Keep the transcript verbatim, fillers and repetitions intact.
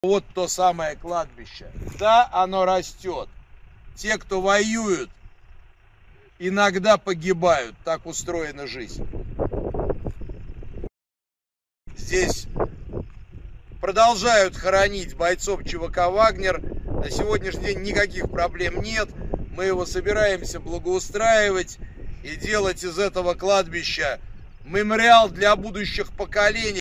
Вот то самое кладбище. Да, оно растет. Те, кто воюют, иногда погибают. Так устроена жизнь. Здесь продолжают хоронить бойцов ЧВК «Вагнер». На сегодняшний день никаких проблем нет. Мы его собираемся благоустраивать и делать из этого кладбища мемориал для будущих поколений.